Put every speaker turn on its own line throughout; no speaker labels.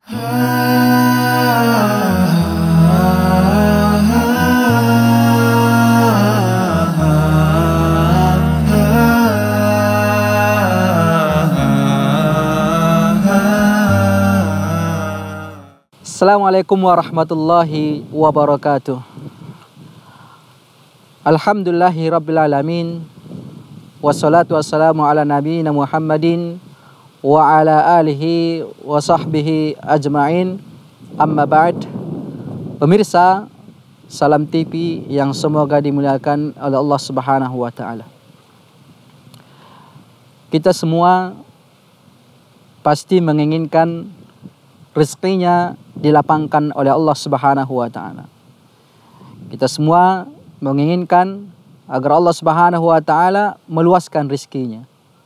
Assalamualaikum warahmatullahi wabarakatuh. Alhamdulillahi rabbil alamin. Wassalatu wassalamu ala nabiyyina Muhammadin wa ala alihi wa sahbihi ajma'in. Amma ba'd. Pemirsa Salam TV yang semoga dimuliakan oleh Allah Subhanahu wa taala. Kita semua pasti menginginkan rezekinya dilapangkan oleh Allah Subhanahu wa taala. Kita semua menginginkan agar Allah Subhanahu wa taala meluaskan rezekinya.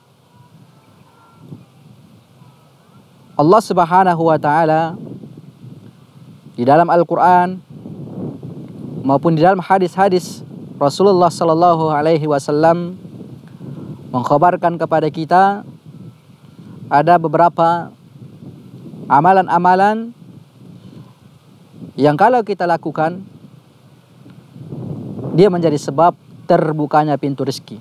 Allah Subhanahu wa taala di dalam Al-Qur'an maupun di dalam hadis-hadis Rasulullah sallallahu alaihi wasallam mengkhabarkan kepada kita ada beberapa amalan-amalan yang kalau kita lakukan dia menjadi sebab terbukanya pintu rezeki.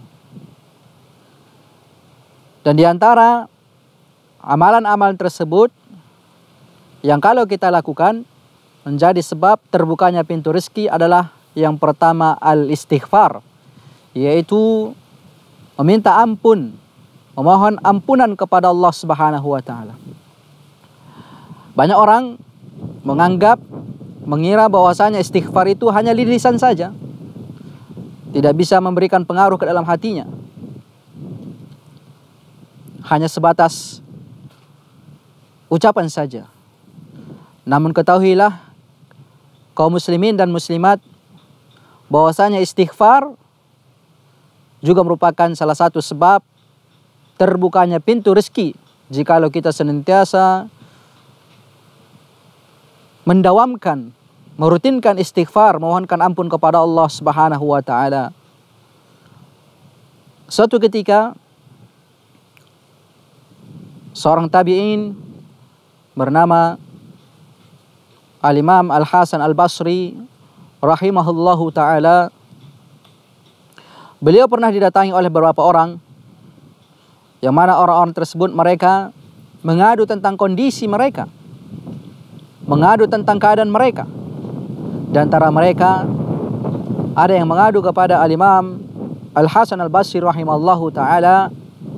Dan di antara amalan-amalan tersebut yang kalau kita lakukan menjadi sebab terbukanya pintu rezeki adalah yang pertama al-istighfar, yaitu meminta ampun, memohon ampunan kepada Allah Subhanahu wa taala. Banyak orang mengira bahwasanya istighfar itu hanya di lisan saja, tidak bisa memberikan pengaruh ke dalam hatinya, hanya sebatas ucapan saja. Namun ketahuilah kaum muslimin dan muslimat bahwasanya istighfar juga merupakan salah satu sebab terbukanya pintu rezeki jikalau kita senantiasa mendawamkan, merutinkan istighfar, memohonkan ampun kepada Allah Subhanahu wa taala. Suatu ketika seorang tabi'in bernama Al-Imam Al-Hasan Al-Basri rahimahullahu taala, beliau pernah didatangi oleh beberapa orang yang mana orang-orang tersebut mereka mengadu tentang kondisi mereka, mengadu tentang keadaan mereka. Di antara mereka ada yang mengadu kepada Al-Imam Al-Hasan Al-Basri rahimahullahu ta'ala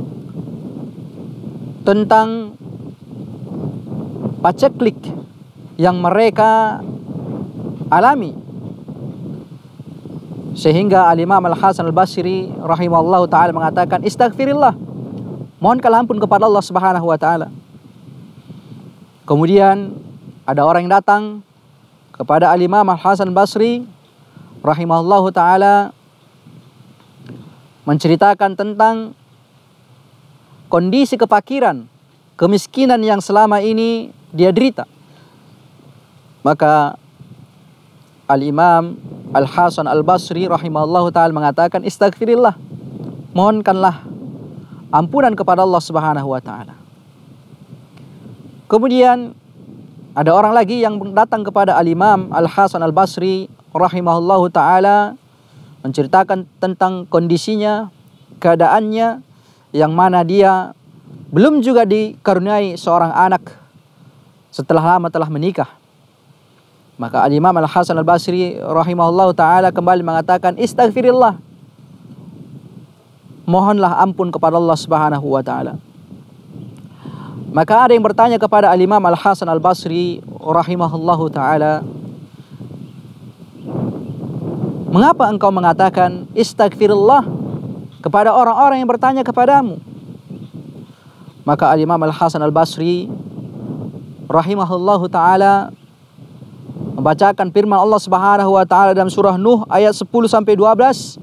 tentang paceklik yang mereka alami. Sehingga Al-Imam Al-Hasan Al-Basri rahimahullahu ta'ala mengatakan, istaghfirillah, mohonkanlah ampun kepada Allah Subhanahu wa ta'ala. Kemudian ada orang yang datang kepada Al-Imam Al-Hasan Basri rahimahullahu ta'ala menceritakan tentang kondisi kefakiran, kemiskinan yang selama ini dia derita. Maka Al-Imam Al-Hasan Al-Basri rahimahullahu ta'ala mengatakan, istaghfirillah, mohonkanlah ampunan kepada Allah Subhanahu wa ta'ala. Kemudian ada orang lagi yang datang kepada Al-Imam Al-Hasan Al-Basri rahimahullahu ta'ala menceritakan tentang kondisinya, keadaannya, yang mana dia belum juga dikaruniai seorang anak setelah lama telah menikah. Maka Al-Imam Al-Hasan Al-Basri rahimahullahu ta'ala kembali mengatakan, istaghfirillah, mohonlah ampun kepada Allah Subhanahu wa ta'ala. Maka ada yang bertanya kepada Al-Imam Al-Hasan Al-Basri rahimahullahu ta'ala, mengapa engkau mengatakan istaghfirullah kepada orang-orang yang bertanya kepadamu? Maka Al-Imam Al-Hasan Al-Basri rahimahullahu ta'ala membacakan firman Allah Subhanahu wa ta'ala dalam surah Nuh ayat 10-12.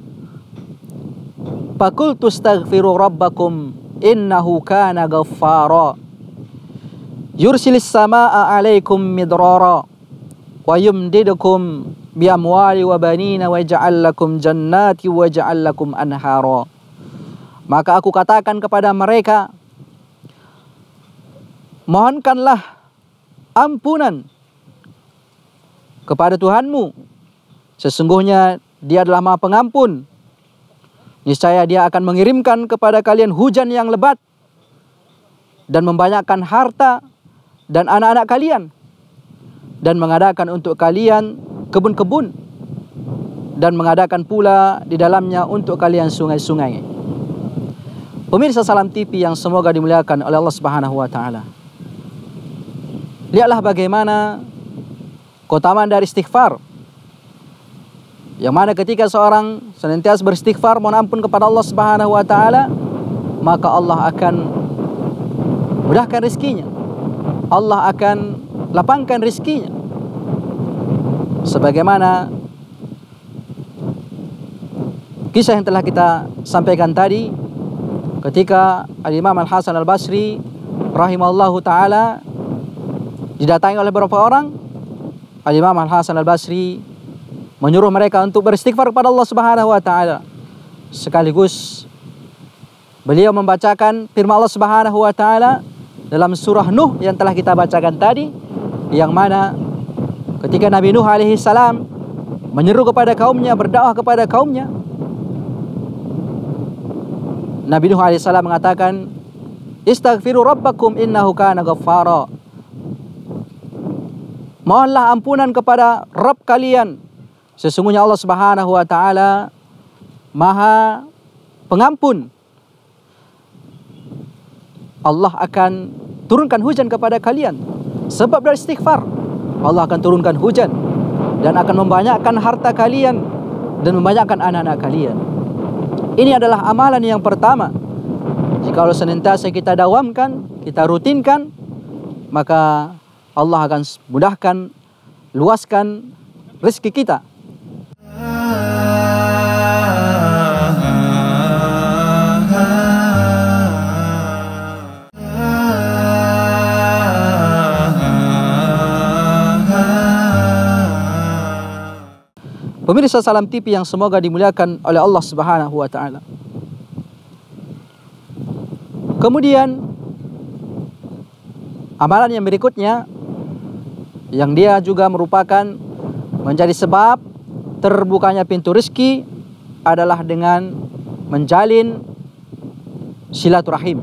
Faqultu astaghfiru rabbakum innahu kana ghaffara yursilis samaa alaikum midrara wa yumdidukum bi amwali wa banina wa yaj'al lakum jannati wa yaj'al lakum anhara. Maka aku katakan kepada mereka, mohonkanlah ampunan kepada Tuhanmu. Sesungguhnya Dia adalah Maha Pengampun. Niscaya Dia akan mengirimkan kepada kalian hujan yang lebat dan membanyakkan harta dan anak-anak kalian, dan mengadakan untuk kalian kebun-kebun, dan mengadakan pula di dalamnya untuk kalian sungai-sungai. Pemirsa Salam TV yang semoga dimuliakan oleh Allah Subhanahu wa taala. Lihatlah bagaimana keutamaan dari istighfar. Yang mana ketika seorang senantiasa beristighfar mohon ampun kepada Allah Subhanahu wa taala, maka Allah akan mudahkan rezekinya. Allah akan lapangkan rezekinya. Sebagaimana kisah yang telah kita sampaikan tadi, ketika Al-Imam Al-Hasan Al-Basri rahimahullahu ta'ala didatangi oleh beberapa orang, Al-Imam Al-Hasan Al-Basri menyuruh mereka untuk beristighfar kepada Allah Subhanahu wa ta'ala. Sekaligus beliau membacakan firman Allah Subhanahu wa ta'ala dalam surah Nuh yang telah kita bacakan tadi, yang mana ketika Nabi Nuh alaihi salam menyeru kepada kaumnya, berdakwah kepada kaumnya, Nabi Nuh alaihi salam mengatakan, "Istaghfiru rabbakum innahu kana ghaffara." Mohonlah ampunan kepada Rabb kalian, sesungguhnya Allah Subhanahu wa taala Maha Pengampun. Allah akan turunkan hujan kepada kalian sebab dari istighfar. Allah akan turunkan hujan dan akan membanyakkan harta kalian dan membanyakkan anak-anak kalian. Ini adalah amalan yang pertama. Jika senantiasa kita dawamkan, kita rutinkan, maka Allah akan mudahkan, luaskan rezeki kita. Pemirsa Salam TV yang semoga dimuliakan oleh Allah Subhanahu wa taala. Kemudian amalan yang berikutnya yang dia juga merupakan menjadi sebab terbukanya pintu rezeki adalah dengan menjalin silaturahim.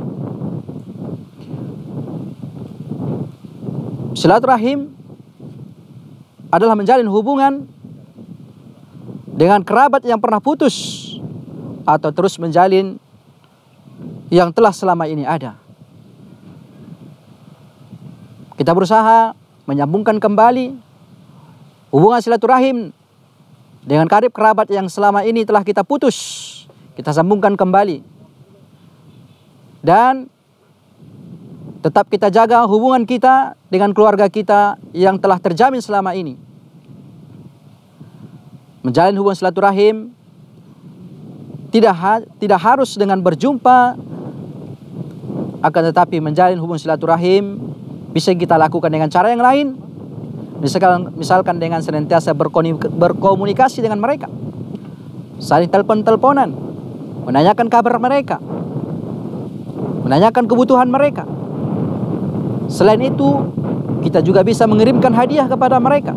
Silaturahim adalah menjalin hubungan dengan kerabat yang pernah putus atau terus menjalin yang telah selama ini ada. Kita berusaha menyambungkan kembali hubungan silaturahim dengan karib kerabat yang selama ini telah kita putus. Kita sambungkan kembali. Dan tetap kita jaga hubungan kita dengan keluarga kita yang telah terjamin selama ini. Menjalin hubungan silaturahim tidak harus dengan berjumpa, akan tetapi menjalin hubungan silaturahim bisa kita lakukan dengan cara yang lain. Misalkan dengan senantiasa berkomunikasi dengan mereka, saling telepon-teleponan, menanyakan kabar mereka, menanyakan kebutuhan mereka. Selain itu, kita juga bisa mengirimkan hadiah kepada mereka.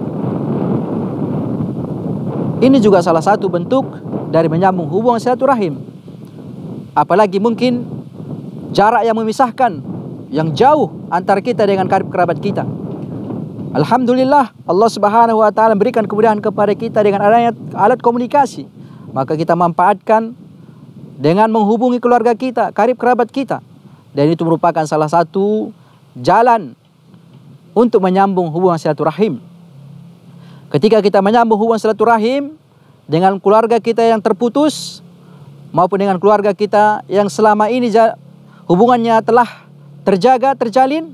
Ini juga salah satu bentuk dari menyambung hubungan silaturahim. Apalagi mungkin jarak yang memisahkan, yang jauh antara kita dengan karib kerabat kita. Alhamdulillah, Allah Subhanahu wa taala memberikan kemudahan kepada kita dengan adanya alat komunikasi. Maka kita manfaatkan dengan menghubungi keluarga kita, karib kerabat kita. Dan itu merupakan salah satu jalan untuk menyambung hubungan silaturahim. Ketika kita menyambung hubungan silaturahim dengan keluarga kita yang terputus maupun dengan keluarga kita yang selama ini hubungannya telah terjaga, terjalin,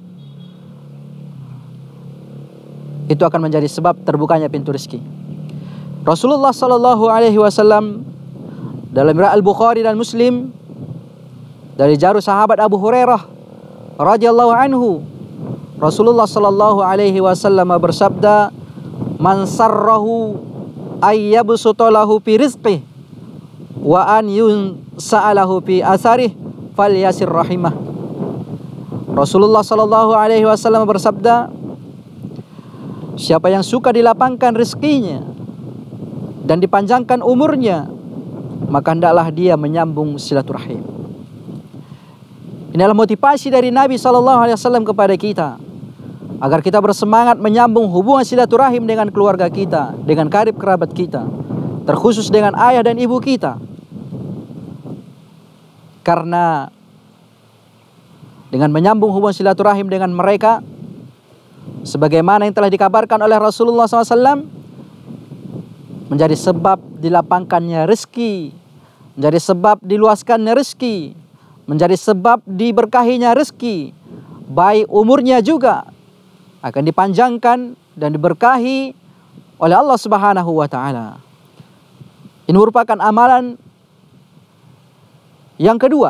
itu akan menjadi sebab terbukanya pintu rezeki. Rasulullah sallallahu alaihi wasallam dalam riwayat Al-Bukhari dan Muslim dari jalur sahabat Abu Hurairah radhiyallahu anhu, Rasulullah sallallahu alaihi wasallam bersabda, "Man sarrahu ayyabsuta lahu fi rizqih wa an yunsa'alahu fi asarih falyasir rahimah." Rasulullah sallallahu alaihi wasallam bersabda, Siapa yang suka dilapangkan rezekinya dan dipanjangkan umurnya, maka hendaklah dia menyambung silaturahim. Inilah motivasi dari Nabi SAW kepada kita, agar kita bersemangat menyambung hubungan silaturahim dengan keluarga kita, dengan karib kerabat kita, terkhusus dengan ayah dan ibu kita. Karena dengan menyambung hubungan silaturahim dengan mereka, sebagaimana yang telah dikabarkan oleh Rasulullah SAW, menjadi sebab dilapangkannya rezeki, menjadi sebab diluaskannya rezeki, menjadi sebab diberkahinya rezeki, baik umurnya juga akan dipanjangkan dan diberkahi oleh Allah Subhanahu wa taala. Ini merupakan amalan yang kedua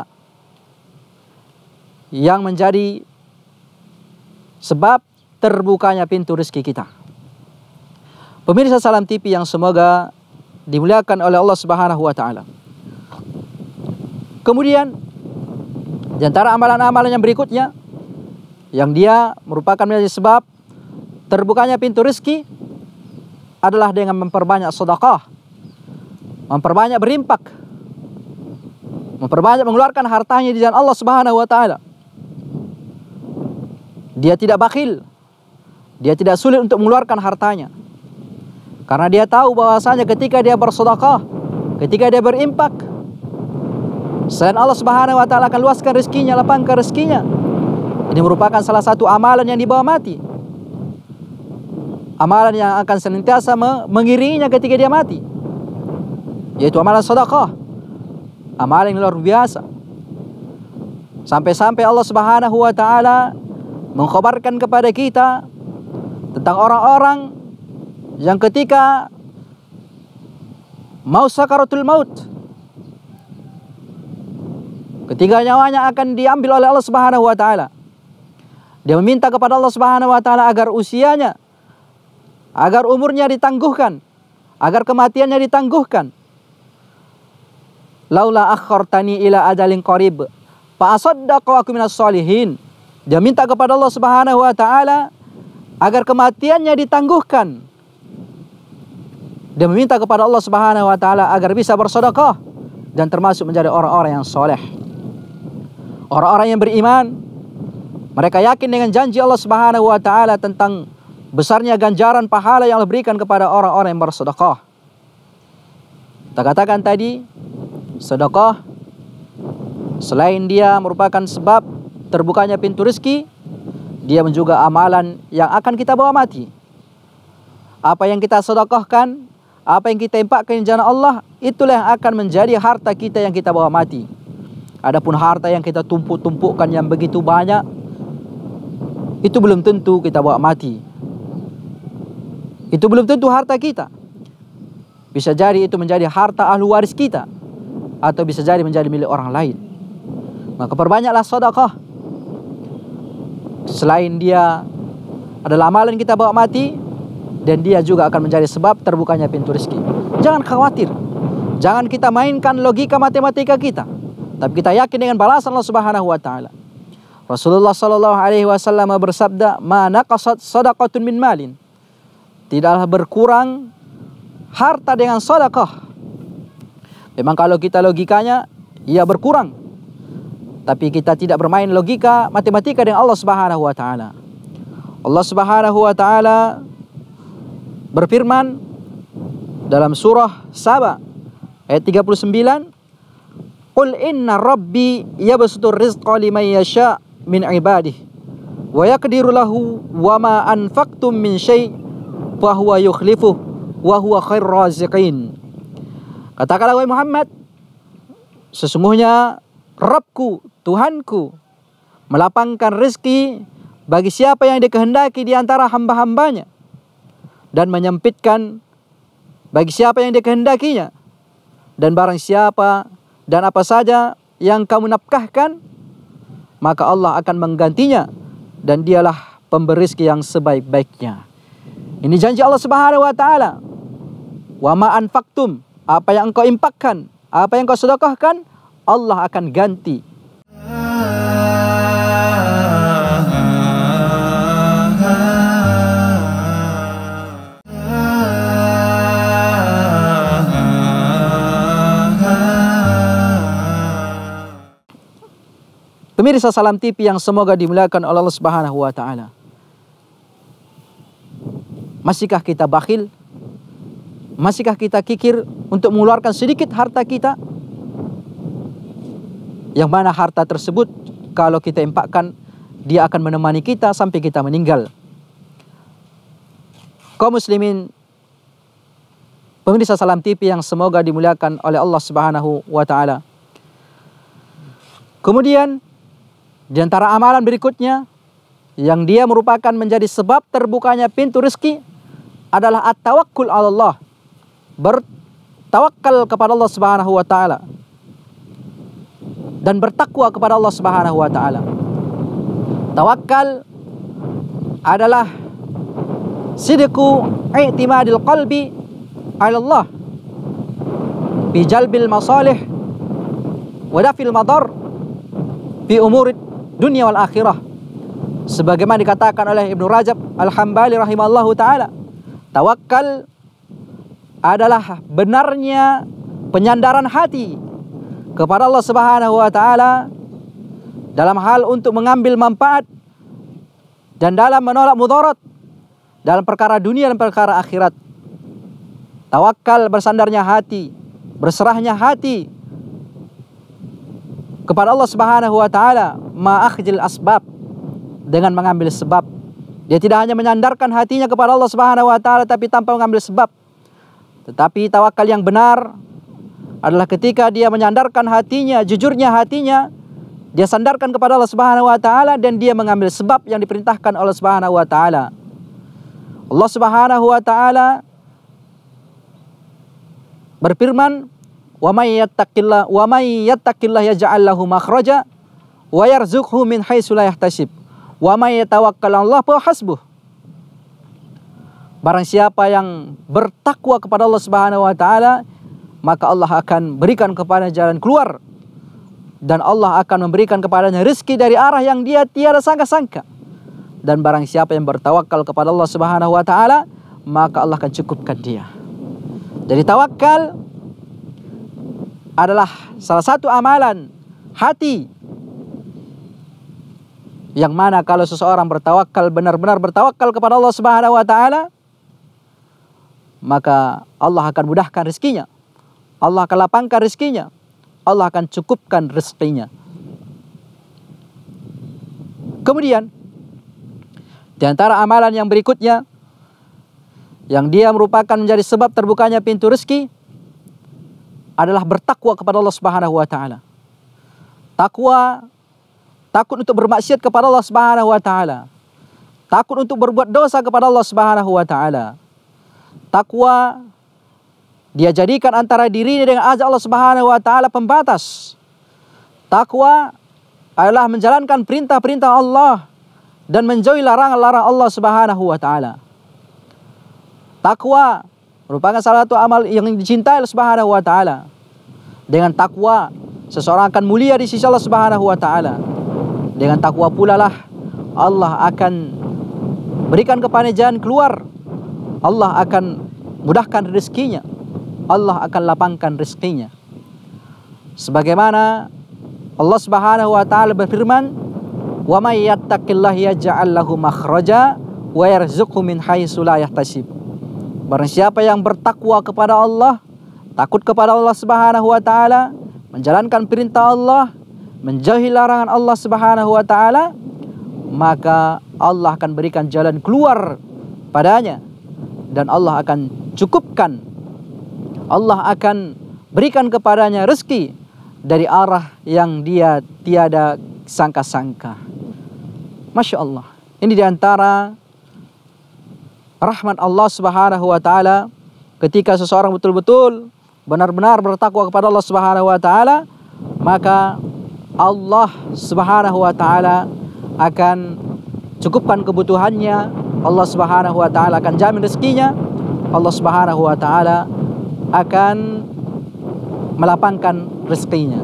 yang menjadi sebab terbukanya pintu rezeki kita. Pemirsa Salam TV yang semoga dimuliakan oleh Allah Subhanahu wa taala. Kemudian di antara amalan-amalan yang berikutnya yang dia merupakan menjadi sebab terbukanya pintu rezeki adalah dengan memperbanyak sedekah, memperbanyak berinfak, memperbanyak mengeluarkan hartanya di jalan Allah Subhanahu wa taala. Dia tidak bakhil, dia tidak sulit untuk mengeluarkan hartanya, karena dia tahu bahwasanya ketika dia bersedekah, ketika dia berinfak, selain Allah Subhanahu wa taala akan luaskan rezekinya, lapangkan rezekinya. Ini merupakan salah satu amalan yang dibawa mati, amalan yang akan senantiasa mengiringinya ketika dia mati, yaitu amalan sedekah, amalan yang luar biasa. Sampai-sampai Allah Subhanahu wa taala mengkhabarkan kepada kita tentang orang-orang yang ketika mau sakaratul maut, ketika nyawanya akan diambil oleh Allah Subhanahu wa taala, dia meminta kepada Allah Subhanahu wa taala agar usianya, agar umurnya ditangguhkan, agar kematiannya ditangguhkan. Laula akhartani ila ajalin qarib fa asaddaqu wa aku minas sholihin. Dia minta kepada Allah Subhanahu wa taala agar kematiannya ditangguhkan. Dia meminta kepada Allah Subhanahu wa taala agar bisa bersedekah dan termasuk menjadi orang-orang yang soleh, orang-orang yang beriman. Mereka yakin dengan janji Allah Subhanahu wa taala tentang besarnya ganjaran pahala yang Allah berikan kepada orang-orang yang bersedekah. Kita katakan tadi, sedekah selain dia merupakan sebab terbukanya pintu rezeki, dia juga amalan yang akan kita bawa mati. Apa yang kita sedekahkan, apa yang kita infakkan di jalan Allah, itulah yang akan menjadi harta kita yang kita bawa mati. Adapun harta yang kita tumpuk-tumpukkan yang begitu banyak, itu belum tentu kita bawa mati. Itu belum tentu harta kita. Bisa jadi itu menjadi harta ahli waris kita, atau bisa jadi menjadi milik orang lain. Maka perbanyaklah sedekah. Selain dia adalah amalan kita bawa mati, dan dia juga akan menjadi sebab terbukanya pintu rezeki. Jangan khawatir, jangan kita mainkan logika matematika kita, tapi kita yakin dengan balasan Allah Subhanahu wa taala. Rasulullah sallallahu alaihi wasallam bersabda, "Ma naqasat shadaqatun min malin." Tidaklah berkurang harta dengan sedekah. Memang kalau kita logikanya, ia berkurang. Tapi kita tidak bermain logika matematika dengan Allah Subhanahu wa taala. Allah Subhanahu wa taala berfirman dalam surah Saba ayat 39, "Qul inna rabbi yabsutur rizqa liman yasha' min ibadihi wa yaqdiru lahu wa ma anfaqtum min syai' fa huwa yukhlifuh wa huwa khairur raziqin." Katakanlah wahai Muhammad, sesungguhnya Rabbku, Tuhanku, melapangkan rezeki bagi siapa yang dikehendaki di antara hamba-hambanya, dan menyempitkan bagi siapa yang dikehendakinya. Dan barang siapa dan apa saja yang kamu nafkahkan, maka Allah akan menggantinya, dan dialah pemberi rezeki yang sebaik-baiknya. Ini janji Allah Subhanahu wa taala. Wa ma anfaqtum, apa yang engkau infakkan, apa yang engkau sedekahkan, Allah akan ganti. Pemirsa Salam TV yang semoga dimuliakan oleh Allah Subhanahu wa taala. Masihkah kita bakhil? Masihkah kita kikir untuk mengeluarkan sedikit harta kita? Yang mana harta tersebut kalau kita infakkan, dia akan menemani kita sampai kita meninggal. Kaum muslimin, pemirsa Salam TV yang semoga dimuliakan oleh Allah Subhanahu wa taala. Kemudian di antara amalan berikutnya yang dia merupakan menjadi sebab terbukanya pintu rezeki adalah at-tawakkul 'ala Allah. Bertawakal kepada Allah Subhanahu wa taala dan bertakwa kepada Allah Subhanahu wa taala. Tawakal adalah sidqu i'timadil qalbi 'ala Allah bi jalbil masalih wa dafil madar fi umurid dunia wal akhirah. Sebagaimana dikatakan oleh Ibnu Rajab Al-Hambali rahimallahu taala, tawakal adalah benarnya penyandaran hati kepada Allah Subhanahu wa taala dalam hal untuk mengambil manfaat dan dalam menolak mudarat dalam perkara dunia dan perkara akhirat. Tawakal bersandarnya hati, berserahnya hati kepada Allah Subhanahu wa taala, ma'akhjil asbab, dengan mengambil sebab. Dia tidak hanya menyandarkan hatinya kepada Allah Subhanahu wa taala tapi tanpa mengambil sebab. Tetapi tawakal yang benar adalah ketika dia menyandarkan hatinya, jujurnya hatinya, dia sandarkan kepada Allah Subhanahu wa taala dan dia mengambil sebab yang diperintahkan Allah Subhanahu wa taala. Allah Subhanahu wa taala berfirman, "Wa may yattaqillah yaj'al lahu makhraja wa yarzuqhu min haitsu la yahtasib. Wa may yatawakkal 'ala Allah fa hasbuh." Barang siapa yang bertakwa kepada Allah Subhanahu wa taala, maka Allah akan berikan kepada jalan keluar dan Allah akan memberikan kepadanya rezeki dari arah yang dia tiada sangka-sangka. Dan barang siapa yang bertawakal kepada Allah Subhanahu wa taala, maka Allah akan cukupkan dia. Jadi tawakal adalah salah satu amalan hati yang mana kalau seseorang bertawakal, benar-benar bertawakal kepada Allah Subhanahu wa taala, maka Allah akan mudahkan rezekinya. Allah akan lapangkan rezekinya. Allah akan cukupkan rezekinya. Kemudian di antara amalan yang berikutnya yang dia merupakan menjadi sebab terbukanya pintu rezeki adalah bertakwa kepada Allah Subhanahu wa taala. Takwa, takut untuk bermaksiat kepada Allah Subhanahu wa taala. Takut untuk berbuat dosa kepada Allah Subhanahu wa taala. Takwa dia jadikan antara dirinya dengan azab Allah Subhanahu wa taala pembatas. Takwa adalah menjalankan perintah-perintah Allah dan menjauhi larangan-larangan Allah Subhanahu wa taala. Takwa merupakan salah satu amal yang dicintai Allah Subhanahu wa taala. Dengan takwa seseorang akan mulia di sisi Allah Subhanahu wa taala. Dengan takwa pula lah Allah akan berikan kepada jalan keluar. Allah akan mudahkan rezekinya. Allah akan lapangkan rezekinya. Sebagaimana Allah Subhanahu wa taala berfirman, "Wa may yattaqillaha yaj'al lahu makhraja wa yarzuqhu min haitsu la yahtasib." Barang siapa yang bertakwa kepada Allah, takut kepada Allah Subhanahu wa taala, menjalankan perintah Allah, menjauhi larangan Allah Subhanahu wa taala, maka Allah akan berikan jalan keluar padanya dan Allah akan cukupkan. Allah akan berikan kepadanya rezeki dari arah yang dia tiada sangka-sangka. Masya Allah. Ini diantara rahmat Allah Subhanahu wa taala ketika seseorang betul-betul benar-benar bertakwa kepada Allah Subhanahu wa taala, maka Allah Subhanahu wa taala akan cukupkan kebutuhannya. Allah Subhanahu wa taala akan jamin rezekinya. Allah Subhanahu wa taala akan melapangkan rezekinya.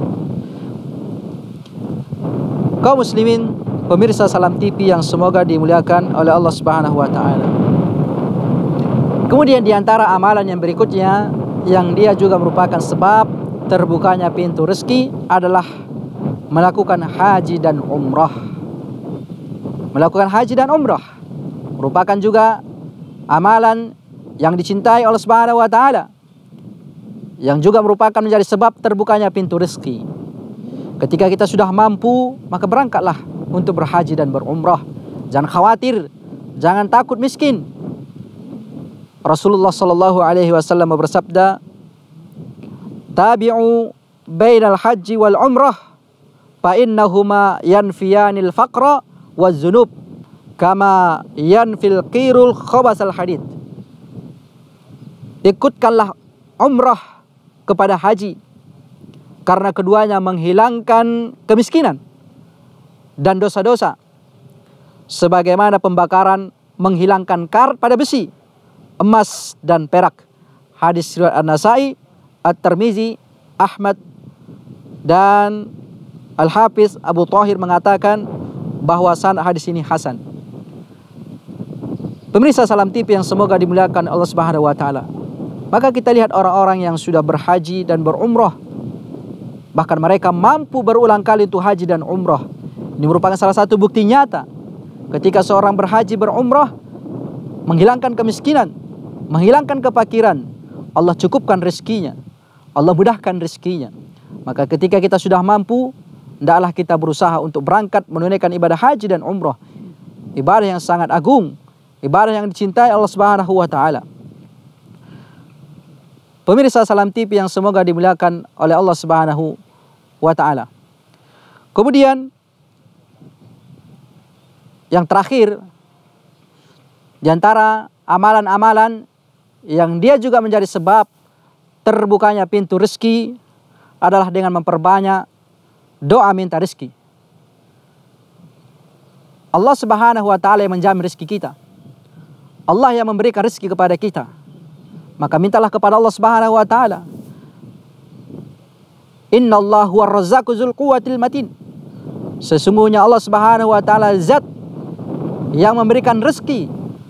Kaum muslimin, pemirsa Salam TV yang semoga dimuliakan oleh Allah Subhanahu wa taala. Kemudian di antara amalan yang berikutnya yang dia juga merupakan sebab terbukanya pintu rezeki adalah melakukan haji dan umrah. Melakukan haji dan umrah merupakan juga amalan yang dicintai Allah Subhanahu wa taala, yang juga merupakan menjadi sebab terbukanya pintu rezeki. Ketika kita sudah mampu, maka berangkatlah untuk berhaji dan berumrah. Jangan khawatir, jangan takut miskin. Rasulullah sallallahu alaihi wasallam bersabda, "Tabi'u bainal haji wal umrah fa innahuma yanfiyanil faqra waz zunub kama yanfil qirul khabasal hadid." Ikutkanlah umrah kepada haji, karena keduanya menghilangkan kemiskinan dan dosa-dosa, sebagaimana pembakaran menghilangkan kar pada besi, emas dan perak. Hadis riwayat An-Nasai, At-Tirmizi, Ahmad dan Al-Hafiz Abu Thahir mengatakan bahwa sanad hadis ini hasan. Pemirsa Salam TV yang semoga dimuliakan Allah Subhanahu wa taala. Maka kita lihat orang-orang yang sudah berhaji dan berumrah, bahkan mereka mampu berulang kali untuk haji dan umrah. Ini merupakan salah satu bukti nyata ketika seorang berhaji berumrah, menghilangkan kemiskinan, menghilangkan kefakiran, Allah cukupkan rezekinya, Allah mudahkan rezekinya. Maka ketika kita sudah mampu, hendaklah kita berusaha untuk berangkat menunaikan ibadah haji dan umrah. Ibadah yang sangat agung, ibadah yang dicintai Allah Subhanahu wa taala. Pemirsa Salam TV yang semoga dimuliakan oleh Allah Subhanahu wa taala. Kemudian yang terakhir di antara amalan-amalan yang dia juga menjadi sebab terbukanya pintu rezeki adalah dengan memperbanyak doa minta rezeki. Allah Subhanahu wa taala yang menjamin rezeki kita. Allah yang memberikan rezeki kepada kita. Maka mintalah kepada Allah Subhanahu wa taala. Innallaha huwar razzaqu dzul quwwatil matin. Sesungguhnya Allah Subhanahu wa taala zat yang memberikan rezeki.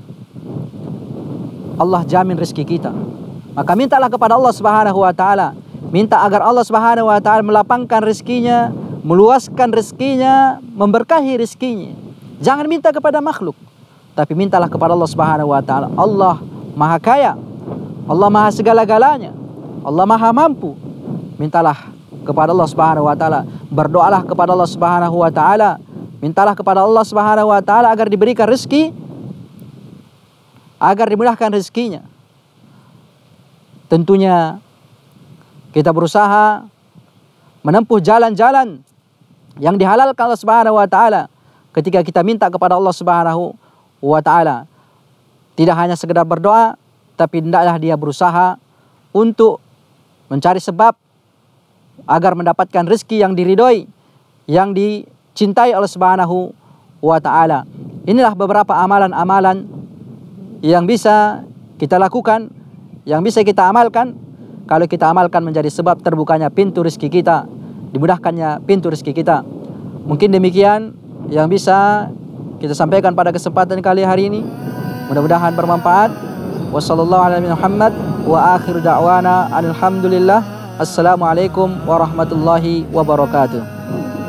Allah jamin rezeki kita. Maka mintalah kepada Allah Subhanahu wa taala. Minta agar Allah Subhanahu wa taala melapangkan rezekinya, meluaskan rezekinya, memberkahi rezekinya. Jangan minta kepada makhluk, tapi mintalah kepada Allah Subhanahu wa taala. Allah Maha Kaya, Allah Maha segala-galanya, Allah Maha mampu. Mintalah kepada Allah Subhanahu wa taala, berdoalah kepada Allah Subhanahu wa taala, mintalah kepada Allah Subhanahu wa taala agar diberikan rezeki, agar dimudahkan rezekinya. Tentunya kita berusaha menempuh jalan-jalan yang dihalalkan Allah Subhanahu wa taala ketika kita minta kepada Allah Subhanahu wa taala. Tidak hanya sekedar berdoa, tapi hendaklah dia berusaha untuk mencari sebab agar mendapatkan rezeki yang diridhoi, yang dicintai oleh Subhanahu wa taala. Inilah beberapa amalan-amalan yang bisa kita lakukan, yang bisa kita amalkan. Kalau kita amalkan menjadi sebab terbukanya pintu rezeki kita, dimudahkannya pintu rezeki kita. Mungkin demikian yang bisa kita sampaikan pada kesempatan kali hari ini. Mudah-mudahan bermanfaat. Wassallallahu ala Muhammad wa akhiru da'wana alhamdulillah. Assalamualaikum warahmatullahi wabarakatuh.